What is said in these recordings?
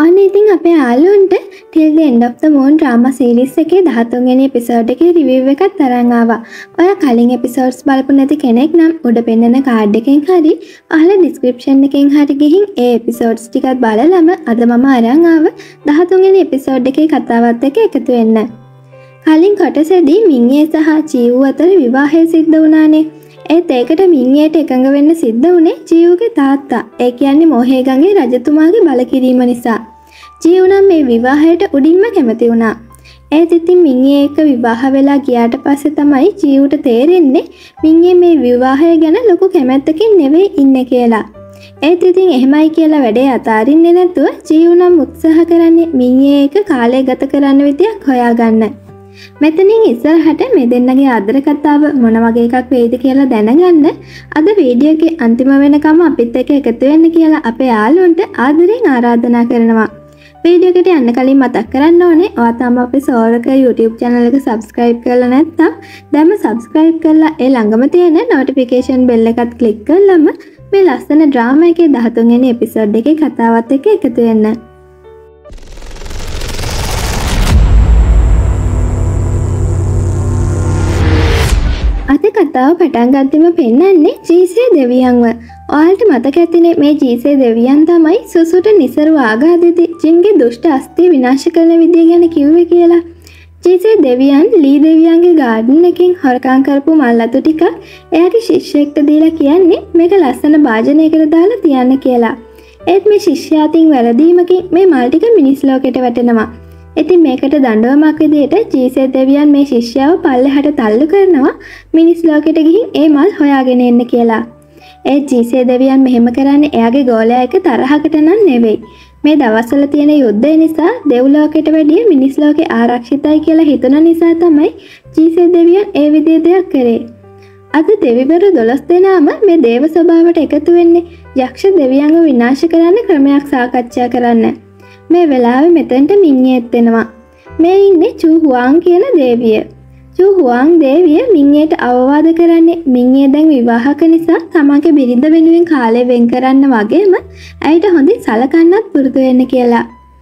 අන්න ඉතින් අපේ යාළුවන්ට Till the End of the Moon drama series එකේ 13 වෙනි එපිසෝඩ් එකේ රිවිව් එකක් තරන් ආවා. ඔයා කලින් එපිසෝඩ්ස් බලපු නැති කෙනෙක් නම් උඩ පෙන්නන කාඩ් එකෙන් හරි අහලා ඩිස්ක්‍රිප්ෂන් එකෙන් හරි ගිහින් ඒ එපිසෝඩ්ස් ටිකක් බලලම අද මම අරන් ආව 13 වෙනි එපිසෝඩ් එකේ කතාවත් එක්ක එකතු වෙන්න. කලින් කොටසේදී මින්ගේ සහ චීව් අතර විවාහය සිද්ධ වුණානේ. ඒත් ඒකට මින්ගේට එකඟ වෙන්න සිද්ධ වුණේ චීව්ගේ තාත්තා. ඒ කියන්නේ මොහේගඟේ රජතුමාගේ බලකිරීම නිසා. චීව් නම් මේ විවාහයට උඩින්ම කැමති වුණා. ඒත් ඉතින් මින්ගේ එක්ක විවාහ වෙලා ගියාට පස්සේ තමයි චීව්ට තේරෙන්නේ මින්ගේ මේ විවාහය ගැන ලොකු කැමැත්තකින් නෙවෙයි ඉන්නේ කියලා. ඒත් ඉතින් එහෙමයි කියලා වැඩේ අතාරින්නේ නැතුව චීව් නම් උත්සාහ කරන්නේ මින්ගේ එක්ක කාලය ගත කරන්න විදියක් හොයාගන්න. මෙතනින් ඉස්සරහට මේ දෙන්නගේ ආදර කතාව මොන වගේ එකක් වෙයිද කියලා දැනගන්න අද වීඩියෝ එකේ අන්තිම වෙනකම් අපිත් එක්ක එකතු වෙන්න කියලා අපේ යාළුවන්ට ආදරෙන් ආරාධනා කරනවා. වීඩියෝ එකට යන්න කලින් මතක් කරන්න ඕනේ ඔයා තාම අපේ සෝරක YouTube channel එක subscribe කරලා නැත්නම් දැන්ම subscribe කරලා ඒ ළඟම තියෙන notification bell එකත් click කරලම මේ ලස්සන drama එකේ 13 වෙනි episode එකේ කතාවත් එක්ක එකතු වෙන්න. අද කතාව පටන් ගත්තම පෙන්නන්නේ ජීසේ දෙවියන්ව. ඔයාලට මතක ඇතිනේ මේ ජීසේ දෙවියන් තමයි සුසුට නිසරු ආඝාතයේදී ජින්ගේ දුෂ්ට අස්තිය විනාශ කරන විදිය ගැන කිව්වේ කියලා. ජීසේ දෙවියන් ලී දෙවියන්ගේ ගාඩන් එකෙන් හොරකම් කරපු මල් අතු ටික එයාගේ ශිෂ්‍යයෙක්ට දීලා කියන්නේ මේක ලස්සන භාජනයකට දාලා තියන්න කියලා. ඒත් මේ ශිෂ්‍යයා තින් වැරදීමකින් මේ මල් ටික මිනිස් ලෝකෙට වැටෙනවා. ඉතින් මේකට දඬුවමක් විදිහට ජීසේ දෙවියන් මේ ශිෂ්‍යයාව පල්ලෙහාට තල්ලු කරනවා මිනිස් ලෝකෙට ගිහින් ඒ මල් හොයාගෙන එන්න කියලා. ඒ ජීසේ දෙවියන් මෙහෙම කරන්නේ එයාගේ ගෝලයා එක තරහකට නම් නෙවෙයි. මේ දවස්වල තියෙන යුද්ධය නිසා දෙව් ලෝකෙට වැඩිය මිනිස් ලෝකේ ආරක්ෂිතයි කියලා හිතන නිසා තමයි ජීසේ දෙවියන් ඒ විදිහේ දෙයක් කරේ. අද දෙවිවරු 12 දෙනාම මේ දේව සභාවට එකතු වෙන්නේ යක්ෂ දෙවියන්ව විනාශ කරන්න ක්‍රමයක් සාකච්ඡා කරන්න. මේ වෙලාවේ මෙතෙන්ට මින්ගේත් එනවා. මේ ඉන්නේ චූ හුවාන් කියන දේවිය. චූ හුවාන් දේවිය මින්ගේට අවවාද කරන්නේ මින්ගේ දැන් විවාහක නිසා තමන්ගේ බිරිඳ වෙනුවෙන් කාලය වෙන් කරන්න වගේම ඇයට හොඳින් සලකන්නත් පුරුදු වෙන්න කියලා.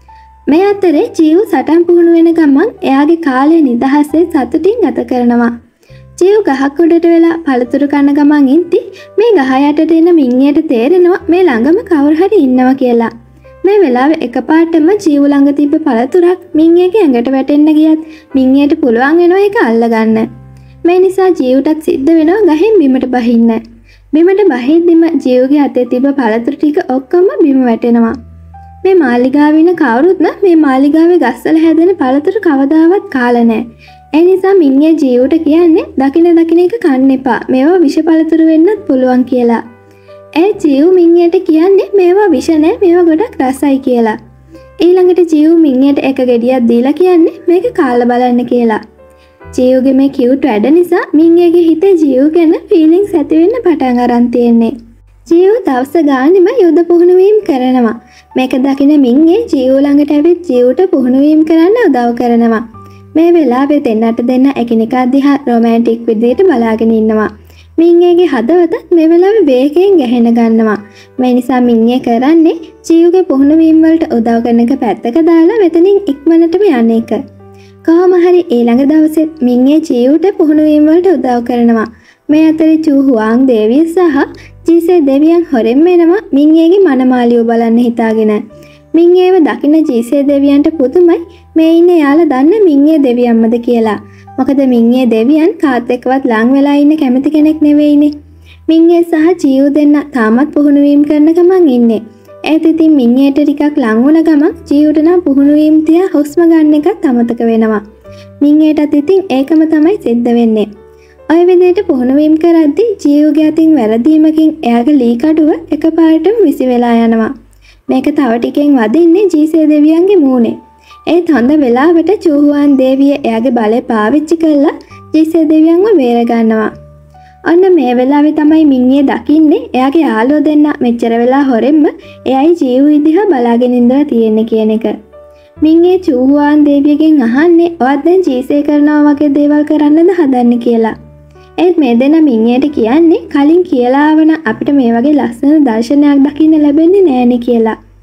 මේ අතරේ චීව් සටන් පුහුණු වෙන ගමන් එයාගේ කාලය නිදහසේ සතුටින් ගත කරනවා. චීව් ගහක් උඩට වෙලා පළතුරු කන ගමන් ඉඳි මේ ගහ යටට එන මින්ගේට තේරෙනවා මේ ළඟම කවුරු හරි ඉන්නවා කියලා. මේ වෙලාවේ එකපාරටම චීව් ළඟ තිබ්බ පළතුරක් මින්ගේගේ ඇඟට වැටෙන්න ගියත් මින්ගේට පුළුවන් වෙනවා ඒක අල්ලගන්න. මේ නිසා චීව්ටත් සිද්ධ වෙනවා ගහෙන් බිමට බහින්න. බිමට බහිද්දිම චීව්ගේ අතේ තිබ්බ පළතුරු ටික ඔක්කොම බිම වැටෙනවා. මේ මාලිගාවේ ඉන්න කවුරුත් මේ මාලිගාවේ ගස්වල හැදෙන පළතුරු කවදාවත් කාලා නැහැ. ඒ නිසා මින්ගේ චීව්ට කියන්නේ දකින එක කන්න එපා. මේවා විෂ පළතුරු වෙන්නත් පුළුවන් කියලා. ඒ චීව් මින්ගේට කියන්නේ මේවා විෂ නෑ මේවා ගොඩක් රසයි කියලා. ඊළඟට චීව් මින්ගේට එක ගෙඩියක් දීලා කියන්නේ මේක කාලා බලන්න කියලා. චීව්ගේ මේ කියුට් වැඩ නිසා මින්ගේගේ හිතේ චීව් ගැන ෆීලිංග්ස් ඇති වෙන්න පටන් අරන් තියෙන්නේ. චීව් දවස ගානෙම යුද පුහුණු වීම කරනවා. මේක දකින මින්ගේ චීව් ළඟට ඇවිත් චීව්ට පුහුණු වීම කරන්න උදව් කරනවා. මේ වෙලාවේ දෙන්නට දෙන්න එකිනෙකා දිහා රොමැන්ටික් විදිහට බලාගෙන ඉන්නවා. මින්ගේගේ හදවත මේ වෙලාවේ වේගයෙන් ගැහෙන ගන්නවා. මේ නිසා මින්ගේ කරන්නේ චීව්ගේ පුහුණු වීම වලට උදව් කරන එක පැත්තක දාලා මෙතනින් ඉක්මනටම යන එක. කොහොම හරි ඊළඟ දවසේ මින්ගේ චීව්ට පුහුණු වීම වලට උදව් කරනවා. මේ අතරේ චූ හුවාන් දේවිය සහ ජීසේ දෙවියන් හොරෙන් එනවා මින්ගේගේ මනමාලියව බලන්න හිතාගෙන. මින්ගේව දකින ජීසේ දෙවියන්ට පුදුමයි මේ ඉන්නේ යාලා දන්න මින්ගේ දෙවියන්මද කියලා. මොකද මින්ගේ දෙවියන් කාත් එක්කවත් ලං වෙලා ඉන්න කැමති කෙනෙක් නෙවෙයිනේ. මින්ගේ සහ චීව් දෙන්න තාමත් පුහුණු වීම කරන ගමන් ඉන්නේ. ඒත් ඉතින් මින්ගේට ටිකක් ලං වුණ ගමන් චීව්ට නම් පුහුණු වීම තියා හුස්ම ගන්න එකත් අමතක වෙනවා. මින්ගේටත් ඉතින් ඒකම තමයි සිද්ධ වෙන්නේ. ඔය විදිහට පුහුණු වීම කරද්දී චීව්ගේ අතින් වැරදීමකින් එයාගේ ලී කඩුව එකපාරටම විසි වෙලා යනවා. මේක තව ටිකෙන් වදින්නේ ජීසේ දෙවියන්ගේ මූණේ. ඒත් හොඳ වෙලාවට චූ හුවාන් දේවිය එයාගේ බලය පාවිච්චි කරලා ජීසේ දෙවියන්ව බේර ගන්නවා. අන්න මේ වෙලාවේ තමයි මින්ගේ දකින්නේ එයාගේ යාළුවෝ දෙන්න මෙච්චර වෙලා හොරෙන්ම එයයි ජීව් විදිහ බලාගෙන ඉඳලා තියෙන්නේ කියන එක. මින්ගේ චූ හුවාන් දේවියගෙන් අහන්නේ ඔයාත් දැන් ජීසේ කරනවා වගේ දේවල් කරන්නද හදන්නේ කියලා. ඒත් මේ දෙන මින්ගේට කියන්නේ කලින් කියලා ආවන අපිට මේ වගේ ලස්සන දර්ශනයක් දකින්න ලැබෙන්නේ නෑනේ කියලා.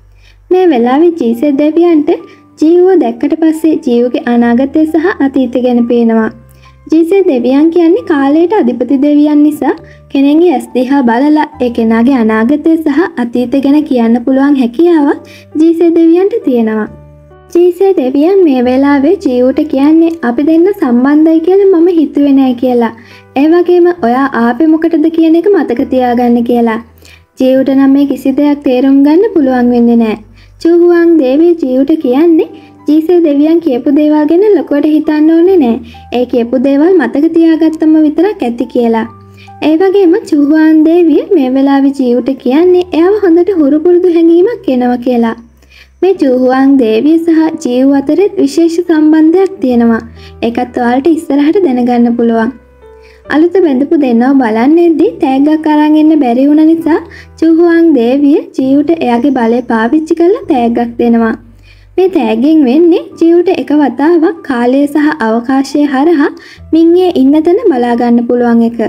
මේ වෙලාවේ ජීසස් දෙවියන්ට ජීවුව දැක්කට පස්සේ ජීවුගේ අනාගතය සහ අතීතය ගැන පේනවා. ජීසස් දෙවියන් කියන්නේ කාලයට අධිපති දෙවියන් නිසා කෙනෙක්ගේ ඇස් දිහා බලලා ඒ කෙනාගේ අනාගතය සහ අතීතය ගැන කියන්න පුළුවන් හැකියාවක් ජීසස් දෙවියන්ට තියෙනවා. ජීසස් දෙවියන් මේ වෙලාවේ ජීවුට කියන්නේ අපි දෙන්න සම්බන්ධයි කියලා මම හිතුවේ නෑ කියලා. ඒ වගේම ඔයා ආපේ මොකටද කියන එක මතක තියාගන්න කියලා. ජීවුට නම් මේ කිසි දෙයක් තේරුම් ගන්න පුළුවන් වෙන්නේ නෑ. චූහුවාන් දේවිය ජීවුට කියන්නේ ජීසස් දෙවියන් කියපු දේවල් ගැන ලොකුවට හිතන්න ඕනේ නෑ. ඒ කියපු දේවල් මතක තියාගත්තම විතරක් ඇති කියලා. ඒ වගේම චූහුවාන් දේවිය මේ වෙලාවේ ජීවුට කියන්නේ එයාව හොඳට හුරු පුරුදු හැඟීමක් එනවා කියලා. මේ චූහුවාන් දේවිය සහ ජීව් අතර විශේෂ සම්බන්ධයක් තියෙනවා. ඒකත් ඔයාලට ඉස්සරහට දැනගන්න පුළුවන්. අලුත බැඳපු දෙන්නව බලන්නේදී තෑග්ගක් අරන් එන්න බැරි වුණ නිසා චූහුවාන් දේවිය ජීවුට එයාගේ බලය පාවිච්චි කරලා තෑග්ගක් දෙනවා. මේ තෑග්ගෙන් වෙන්නේ ජීවුට එක වතාවක් කාලය සහ අවකාශය හරහා මිනිහේ ඉන්න තැන බලා ගන්න පුළුවන් එක.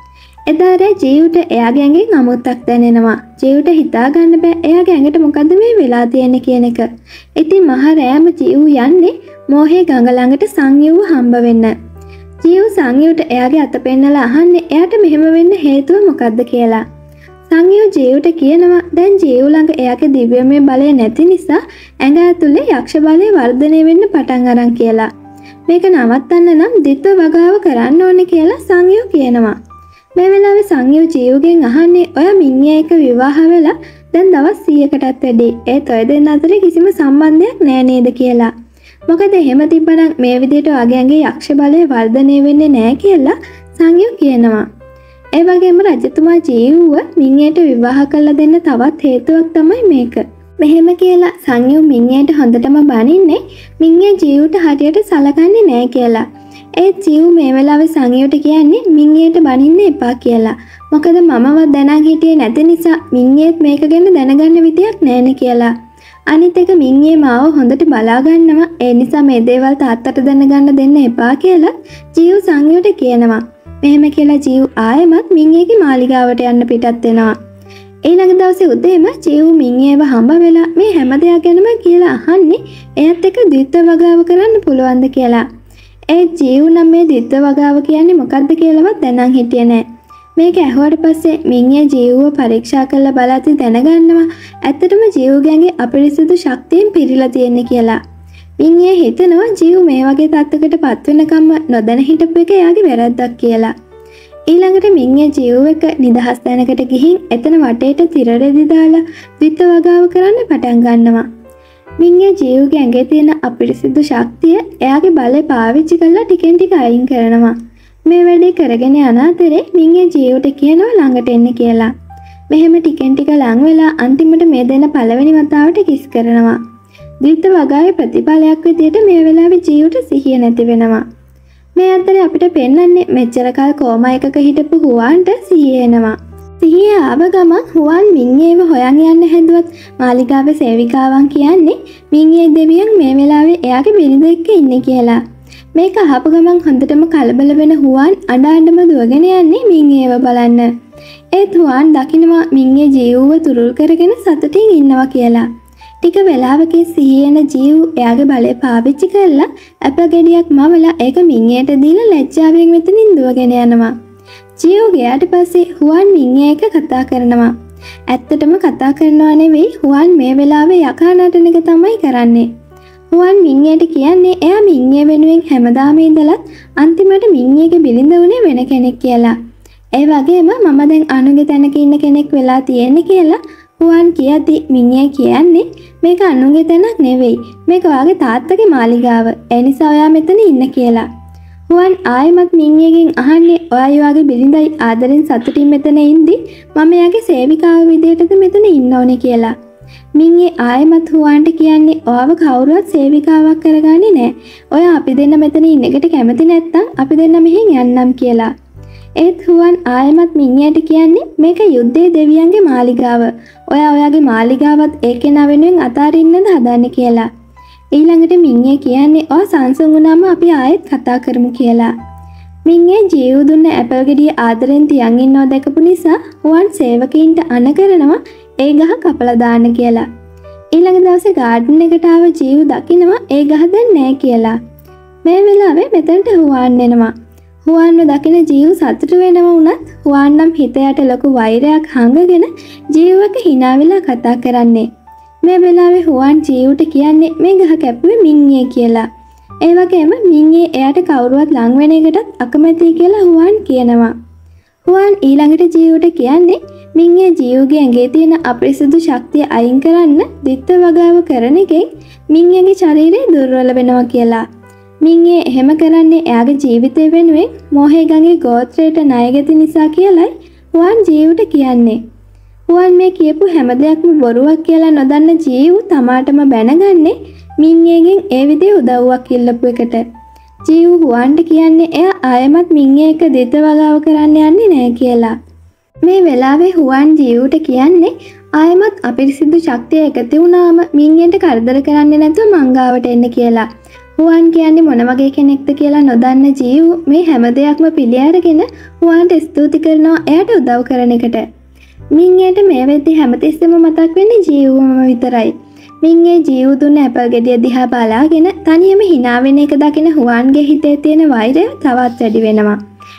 එදාරේ ජීවුට එයාගේ ඇඟෙන් අමුත්තක් දැනෙනවා. ජීවුට හිතා ගන්න බෑ එයාගේ ඇඟට මොකද්ද මේ වෙලා තියෙන්නේ කියන එක. ඉතින් මහ රෑම ජීවු යන්නේ මෝහේ ගඟ ළඟට සංයුව හම්බ වෙන්න. ජීවු සංයුට එයාගේ අත පෙන්නලා අහන්නේ එයාට මෙහෙම වෙන්න හේතුව මොකද්ද කියලා. සංයු ජීවුට කියනවා දැන් ජීවු ළඟ එයාගේ දිව්‍යමය බලය නැති නිසා ඇඟ ඇතුලේ යක්ෂ බලය වර්ධනය වෙන්න පටන් අරන් කියලා. මේක නවත්තන්න නම් ද්විත්ව වගාව කරන්න ඕනේ කියලා සංයු කියනවා. මේ වෙලාවේ සංයු ජීවුගෙන් අහන්නේ ඔයා මිනිහා එක්ක විවාහ වෙලා දැන් දවස් 100කටත් වැඩි. ඒත් ඔය දෙන්න අතර කිසිම සම්බන්ධයක් නෑ නේද කියලා. මොකද එහෙම තිබ්බනම් මේ විදිහට ඔයාගේ ඇඟේ යක්ෂ බලය වර්ධනය වෙන්නේ නෑ කියලා සංයු කියනවා. ඒ වගේම රජතුමා ජීවුව මිනිහට විවාහ කරලා දෙන්න තවත් හේතුවක් තමයි මේක. මෙහෙම කියලා සංයු මිනිහට හොඳටම බනින්නේ මිනිහා ජීවුට හරියට සලකන්නේ නෑ කියලා. ඒ ජීවු මේ වෙලාවේ සංයුට කියන්නේ මිනිහට බනින්න එපා කියලා. මොකද මමවත් දැනන් හිටියේ නැති නිසා මිනිහෙත් මේක ගැන දැනගන්න විදියක් නැහැනේ කියලා. අනිත් එක මිනිහේ මාව හොඳට බලා ගන්නවා. ඒ නිසා මේ දේවල් තාත්තට දැනගන්න දෙන්න එපා කියලා ජීවු සංයුට කියනවා. මෙහෙම කියලා ජීවු ආයෙමත් මිනිහගේ මාලිගාවට යන්න පිටත් වෙනවා. ඊළඟ දවසේ උදේම ජීවු මිනිහව හම්බ වෙලා මේ හැම දෙයක් ගැනම කියලා අහන්නේ එයත් එක්ක ද්විත්ව වගාව කරන්න පුළුවන්ද කියලා. ඒ ජීවු නම් මේ ද්විත්ව වගාව කියන්නේ මොකක්ද කියලාවත් දැනන් හිටියේ නෑ. මේක ඇහුවට පස්සේ මිනිහා ජීවුව පරීක්ෂා කරලා බලද්දි දැනගන්නවා ඇත්තටම ජීවුගයන්ගේ අපිරිසුදු ශක්තියෙන් පිරීලා තියෙන්නේ කියලා. මිනිහා හිතනවා ජීවු මේ වගේ තත්ත්වයකට පත් වෙනකම්ම නොදැන හිටපු එක එයාගේ වැරද්දක් කියලා. ඊළඟට මිනිහා ජීවුව එක නිදහස් තැනකට ගිහින් එතන වටේට තිර රෙදි දාලා ද්විත්ව වගාව කරන්න පටන් ගන්නවා. මිනිහා ජීවුගේ ඇඟේ තියෙන අපිරිසිදු ශක්තිය එයාගේ බලය පාවිච්චි කරලා ටිකෙන් ටික අයින් කරනවා. මේ වැඩේ කරගෙන යන අතරේ මිනිහා ජීවුට කියනවා ළඟට එන්න කියලා. මෙහෙම ටිකෙන් ටික ලං වෙලා අන්තිමට මේ දෙන පළවෙනි වතාවට කිස් කරනවා. ද්විත්ව වගාවේ ප්‍රතිඵලයක් විදියට මේ වෙලාවේ ජීවුට සිහිය නැති වෙනවා. මේ අතරේ අපිට පෙන්වන්නේ මෙච්චර කල් කෝමා එකක හිටපු හුවාන්ට සිහිය එනවා. සිහිය ආව ගමන් හුවාන් මිනිහේව හොයන් යන්න හැදුවත් මාලිගාවේ සේවිකාවන් කියන්නේ මිනිහේ දෙවියන් මේ වෙලාවේ එයාගේ බිරිඳ එක්ක ඉන්නේ කියලා. මේක අහපු ගමන් හොඳටම කලබල වෙන හුවාන් අඬ දුවගෙන යන්නේ මිනිහේව බලන්න. ඒත් හුවාන් දකිනවා මිනිහේ ජීවුව තුරුල් කරගෙන සතුටින් ඉන්නවා කියලා. ටික වෙලාවකින් සිහියන ජීවු එයාගේ බලය පාවිච්චි කරලා අප ගෙඩියක් මවලා ඒක මිනිහට දීලා ලැජ්ජාවෙන් මෙතනින් දුවගෙන යනවා. ජීවු ගියාට පස්සේ හුවාන් මිනිහා එක්ක කතා කරනවා. ඇත්තටම කතා කරනවා නෙවෙයි හුවාන් මේ වෙලාවේ යකා නටන එක තමයි කරන්නේ. හුවාන් මිනිහට කියන්නේ එයා මිනිහ වෙනුවෙන් හැමදාම ඉඳලත් අන්තිමට මිනිහගේ බිරිඳ වුණේ වෙන කෙනෙක් කියලා. ඒ වගේම මම දැන් අනුගේ තැනක ඉන්න කෙනෙක් වෙලා තියෙන්නේ කියලා හුවාන් කියද්දි මිනිහා කියන්නේ මේක අනුගේ තැනක් නෙවෙයි. මේක ඔයාගේ තාත්තගේ මාලිගාව. ඒ නිසා ඔයා මෙතන ඉන්න කියලා. හුවාන් ආයෙමත් මිනිහගෙන් අහන්නේ ඔයා යාගේ බිරිඳයි ආදරෙන් සතුටින් මෙතන ඉඳි මම යාගේ සේවිකාව විදියටද මෙතන ඉන්න ඕනේ කියලා. මිනිහේ ආයෙමත් හුවාන්ට කියන්නේ ඔයාව කවුරුවත් සේවිකාවක් කරගන්නේ නැහැ. ඔයා අපි දෙන්න මෙතන ඉන්න එකට කැමති නැත්නම් අපි දෙන්න මෙහෙන් යන්නම් කියලා. ඒත් හුවාන් ආයෙමත් මිනිහට කියන්නේ මේක යුද්ධයේ දෙවියන්ගේ මාලිගාව. ඔයා ඔයාගේ මාලිගාවත් ඒකේ නවෙනුවෙන් අතාරින්නද හදන්නේ කියලා. ඊළඟට මිනිහා කියන්නේ ඔය සංසුන් වුණාම අපි ආයෙත් කතා කරමු කියලා. මිනිහා ජීවු දුන්න ඇපල් ගෙඩිය ආදරෙන් තියන් ඉන්නව දැකපු නිසා හුවාන් සේවකීන්ට අණ කරනවා ඒ ගහ කපලා දාන්න කියලා. ඊළඟ දවසේ ගාඩන් එකට ආව ජීව් දකිනවා ඒ ගහ දැන් නැහැ කියලා. මේ වෙලාවේ මෙතනට හුවාන් එනවා. හුවාන්ව දකින ජීව් සතුටු වෙනවා වුණත් හුවාන් නම් හිත යට ලොකු වෛරයක් හංගගෙන ජීව්වක hina වෙලා කතා කරන්නේ. මේ වෙලාවේ හුවාන් ජීව්ට කියන්නේ මේ ගහ කැපුවේ මින්ගේ කියලා. ඒ වගේම මින්ගේ එයාට කවුරුවත් ලං වෙන එකටත් අකමැතියි කියලා හුවාන් කියනවා. හුවාන් ඊළඟට ජීව්ට කියන්නේ මින්ගේ ජීව්ගේ ඇඟේ තියෙන අපිරිසිදු ශක්තිය අයින් කරන්න දිත්ත වගාව කරන එකෙන් මින්ගේගේ ශරීරය දුර්වල වෙනවා කියලා. මින්ගේ එහෙම කරන්නේ එයාගේ ජීවිතය වෙනුවෙන් මොහේ ගඟේ ගෝත්‍රයට ණයගැති නිසා කියලයි හුවාන් ජීව්ට කියන්නේ. හුවාන් මේ කියපු හැම දෙයක්ම බොරුවක් කියලා නොදන්න ජීව් තමාටම බැනගන්නේ මින්ගේගෙන් ඒ විදිහේ උදව්වක් ඉල්ලපු එකට. ජීව් හුවාන්ට කියන්නේ එයා ආයෙමත් මින්ගේ එක දිත්ත වගාව කරන්න යන්නේ නැහැ කියලා. මේ වෙලාවේ හුවාන් ජීව්ට කියන්නේ ආයෙමත් අපිරිසිදු ශක්තිය එකතු වුණාම මින්ගේට කරදර කරන්නේ නැතුව මංගාවට එන්න කියලා. හුවාන් කියන්නේ මොන වගේ කෙනෙක්ද කියලා නොදන්න ජීව් මේ හැම දෙයක්ම පිළි අරගෙන හුවාන්ට ස්තුති කරනවා එයාට උදව් කරන එකට. මින්ගේට මේ වෙද්දි හැමතිස්සෙම මතක් වෙන්නේ ජීව්වම විතරයි. මින්ගේ ජීව් දුන්න ඇපල් ගෙඩිය දිහා බලාගෙන තනියම hina වෙන එක දකින හුවාන්ගේ හිතේ තියෙන වෛරය තවත් වැඩි වෙනවා.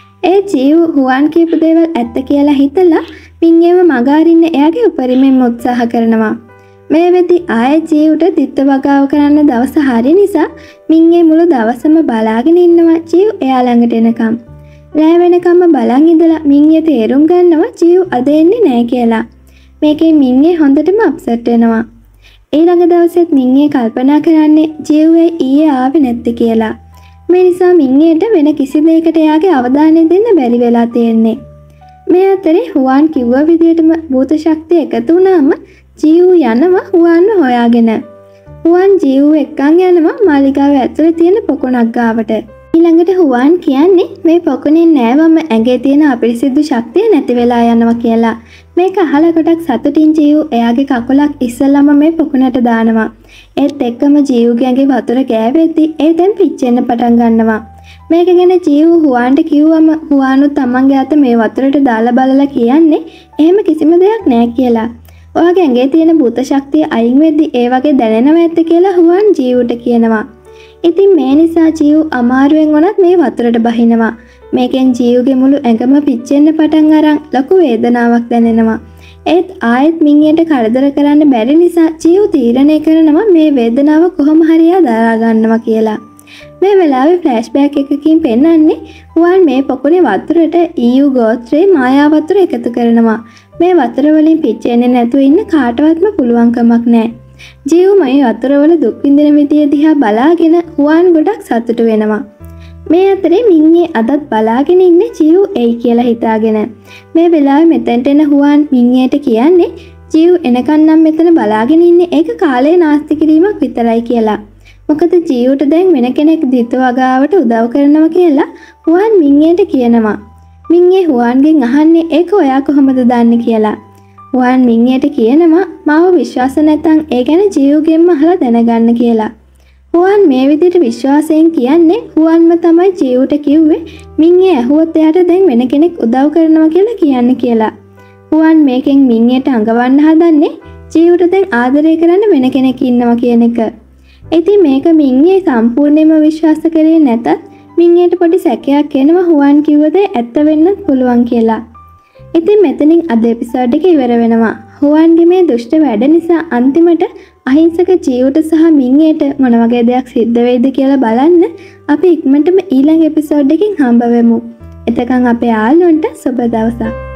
ඒ ජීව් හුවාන් කියපු දේවල් ඇත්ත කියලා හිතලා මින්ගේව මග අරින්න එයාගේ උපරිමයෙන් උත්සාහ කරනවා. මේ වෙද්දි ආයෙත් ජීව්ට දිත්ත වගාව කරන්න දවස හරි නිසා මින්ගේ මුළු දවසම බලාගෙන ඉන්නවා ජීව් එයා ළඟට එනකම්. රෑ වෙනකම්ම බලන් ඉඳලා මින්ගේ තේරුම් ගන්නවා ජීව් අද එන්නේ නැහැ කියලා. මේකෙන් මින්ගේ හොඳටම අප්සෙට් වෙනවා. ඊළඟ දවසෙත් මින්ගේ කල්පනා කරන්නේ ජීව් ඊයේ ආවේ නැත්තේ කියලා. මේ නිසා මින්ගේට වෙන කිසි දෙයකට එයාගේ අවධානය දෙන්න බැරි වෙලා තියෙන්නේ. මේ අතරේ හුවාන් කිව්ව විදිහටම භූත ශක්තිය එකතු වුණාම ජීව් යනවා හුවාන්ව හොයාගෙන. හුවාන් ජීව් එක්කන් යනවා මාලිගාව ඇතුලේ තියෙන පොකුණක් ගාවට. ඊළඟට හුවාන් කියන්නේ මේ පොකුණෙන් නෑවම ඇඟේ තියෙන අපිරිසිදු ශක්තිය නැති වෙලා යනවා කියලා. මේක අහලා කොටක් සතුටින් ජීව් එයාගේ කකුලක් ඉස්සෙල්ලම මේ පොකුණට දානවා. ඒත් එක්කම ජීව්ගේ ඇඟේ වතුර ගෑවෙද්දි ඒ දැන් පිච්චෙන්න පටන් ගන්නවා. මේක ගැන ජීව් හුවාන්ට කිව්වම හුවානුත් තමන්ගේ අත මේ වතුරට දාලා බලලා කියන්නේ එහෙම කිසිම දෙයක් නෑ කියලා. ඔයාගේ ඇඟේ තියෙන භූත ශක්තිය අයින් වෙද්දි ඒ වගේ දැනෙනවා ඇත්ත කියලා හුවාන් ජීව්ට කියනවා. ඉතින් මේ නිසා ජීව් අමාරුවෙන් වුණත් මේ වතුරට බහිනවා. මේකෙන් ජීව්ගේ මුළු ඇඟම පිච්චෙන්න පටන් අරන් ලොකු වේදනාවක් දැනෙනවා. ඒත් ආයෙත් මින්ගේට කරදර කරන්න බැරි නිසා ජීව් තීරණය කරනවා මේ වේදනාව කොහොම හරි දරා ගන්නවා කියලා. මේ වෙලාවේ ෆ්ලෑෂ්බෑක් එකකින් පෙන්වන්නේ හුවාන් මේ පොකුණේ වතුරට EU ගෝත්‍රයේ මායා වතුර එකතු කරනවා. මේ වතුර වලින් පිච්චෙන්නේ නැතුව ඉන්න කාටවත්ම පුළුවන් කමක් නැහැ. ජීව් මේ වතුර වල දුක් විඳින විදිය දිහා බලාගෙන හුවාන් ගොඩක් සතුටු වෙනවා. මේ අතරේ මින්ගේ අදත් බලාගෙන ඉන්නේ ජීව් එයි කියලා හිතාගෙන. මේ වෙලාවේ මෙතෙන්ට එන හුවාන් මින්ගේට කියන්නේ ජීව් එනකන් නම් මෙතන බලාගෙන ඉන්නේ ඒක කාලේ නාස්ති කිරීමක් විතරයි කියලා. මොකද ජීව්ට දැන් වෙන කෙනෙක් දිත්ත වගාවට උදව් කරනවා කියලා හුවාන් මින්ගේට කියනවා. මින්ගේ හුවාන්ගෙන් අහන්නේ ඒක ඔයා කොහොමද දන්නේ කියලා. හුවාන් මින්ගේට කියනවා මාව විශ්වාස නැතන් ඒ ගැන ජීව්ගෙන්ම අහලා දැනගන්න කියලා. හුවාන් මේ විදිහට විශ්වාසයෙන් කියන්නේ හුවාන්ම තමයි ජීව්ට කිව්වේ මින්ගේ ඇහුවොත් එයාට දැන් වෙන කෙනෙක් උදව් කරනවා කියලා කියන්න කියලා. හුවාන් මේකෙන් මින්ගේට අඟවන්න හදන්නේ ජීව්ට දැන් ආදරය කරන්න වෙන කෙනෙක් ඉන්නවා කියන එක. ඉතින් මේක මින්ගේ සම්පූර්ණයෙන්ම විශ්වාස කරේ නැතත් මින්ගේට පොඩි සැකයක් එනවා හුවාන් කිව්ව දේ ඇත්ත වෙන්නත් පුළුවන් කියලා. ඉතින් මෙතනින් අද එපිසෝඩ් එක ඉවර වෙනවා. හුවාන්ගේ මේ දුෂ්ට වැඩ නිසා අන්තිමට අහිංසක ජීව්ට සහ මින්ගේට මොන වගේ දෙයක් සිද්ධ වෙයිද කියලා බලන්න අපි ඉක්මනටම ඊළඟ එපිසෝඩ් එකකින් හම්බ වෙමු. එතකන් අපේ යාළුවන්ට සුබ දවසක්.